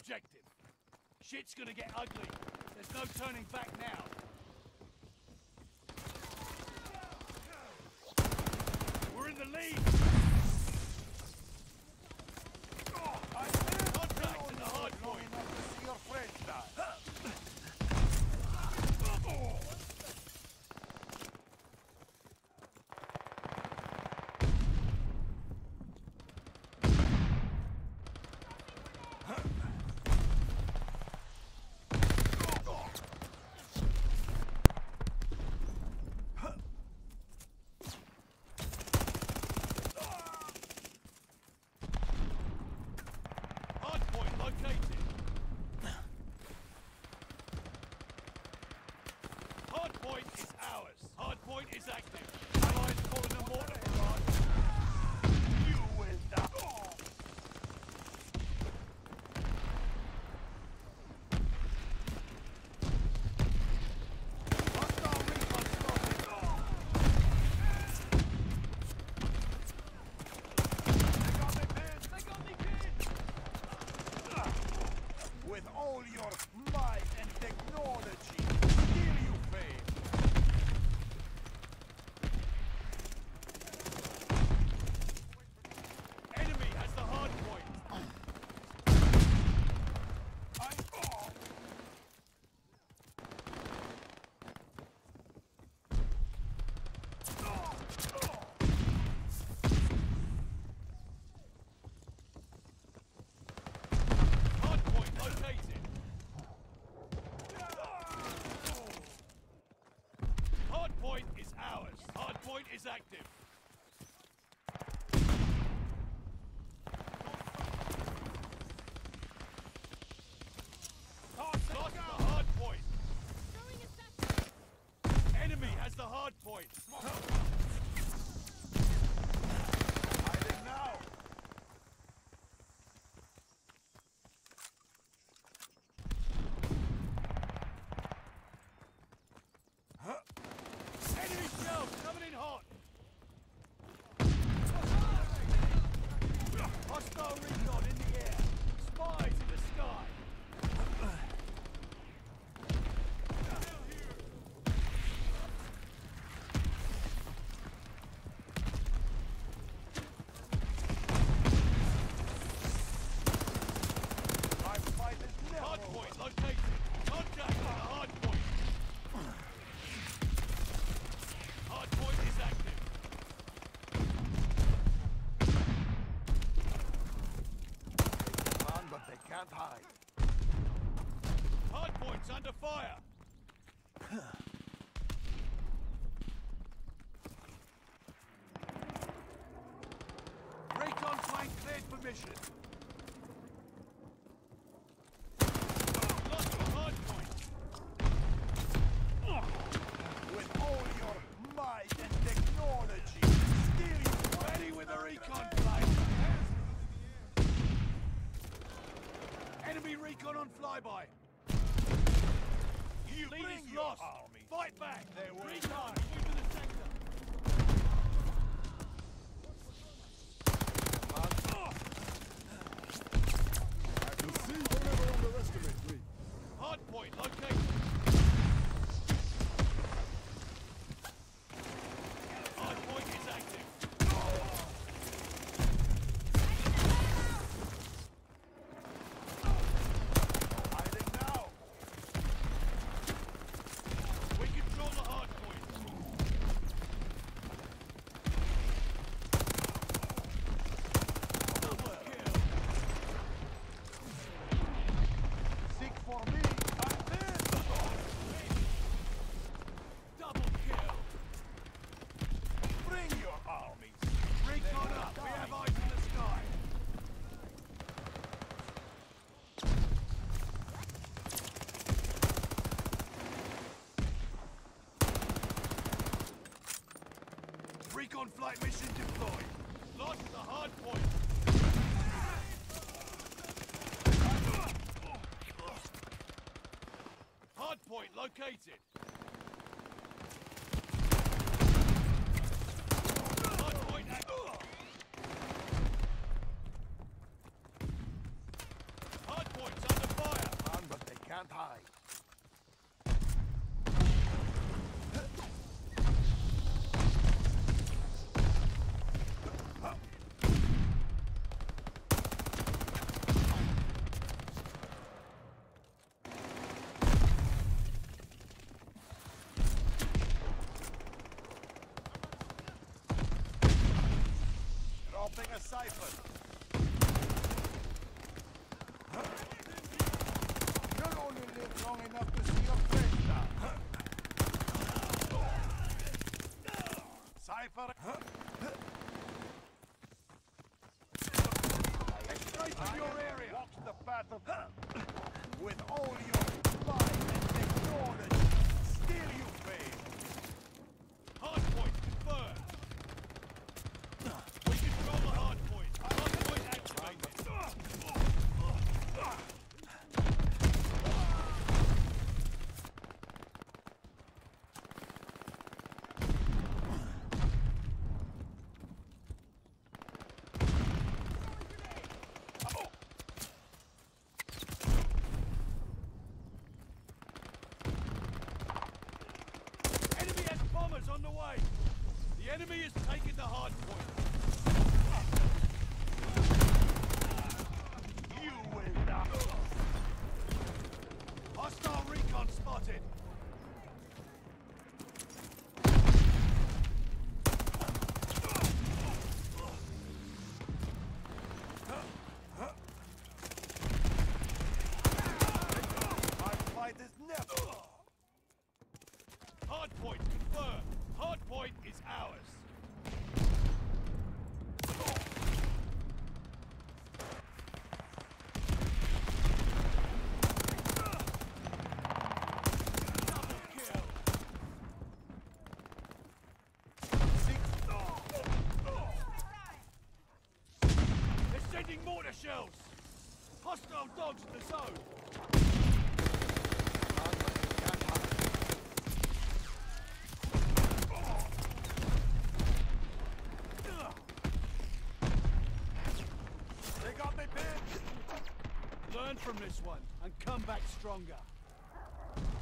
objective. Shit's gonna get ugly. There's no turning back now. We're in the lead! Contact in the hard point! See your friends die. Hardpoint is ours. Hardpoint is active. Allies calling a mortar barrage. You will die. Hostile recon spotted. They got me, man. They got me, kid. With all your might and technology, still you fail. Enemy has the hard point. Hard point located. Hard point is ours. Hard point is active. Lost the hard point. Enemy has the hard point. Hiding now. Enemy shells coming in hot. Hostile recon in the air. Spies in the sky. My fight is never Hard over. point located. Contact on the hard point. Hard point is active. Run, but they can't hide. Hard point's under fire. Recon flank cleared for mission. Lost the hard point. With all your might and technology, still you Ready with the recon flight. Enemy recon on flyby. You Lead bring is your lost. army. Fight back. They will Recon, die. move to the sector. You see, don't ever underestimate me. Hard point located. Hard point is active. Hiding now. We control the hard point. Double kill. Seek for me. I'm there. Double kill. Bring your armies. Recon up. We have eyes in the sky. Recon flight mission deployed. Lost the hard point. Hard point located. Hard point active. Hard point's under can't hide. Dropping a cipher. You'll only live long enough to see your friend die. Cipher. Escape from your area. Watch the path of with all your might and technology. Still you fail. Hardpoint confirmed. We control the hardpoint. Hardpoint activated. Enemy has bombers on the way. The enemy is taking the hardpoint. You will die. Hostile recon spotted. My fight is never. Hardpoint confirmed. Hardpoint is ours. Double kill. They're sending mortar shells. Hostile dogs in the zone. They got me pinned. Learn from this one and come back stronger.